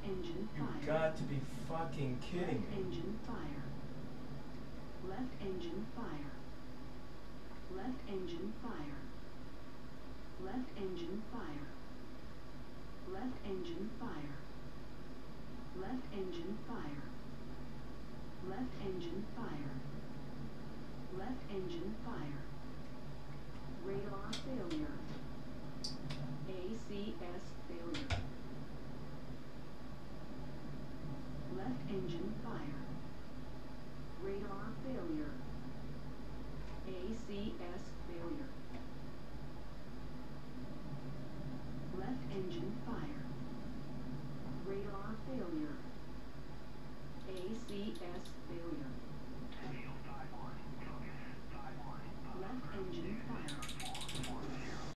engine You fire. got to be fucking kidding Left me. engine fire. Left engine fire. Left engine fire. Left engine fire. Left engine fire. Left engine fire. Left engine fire. Left engine fire. Radar failure. ACS failure. Left engine fire. Radar failure. ACS failure. Left engine fire. Radar failure. ACS failure.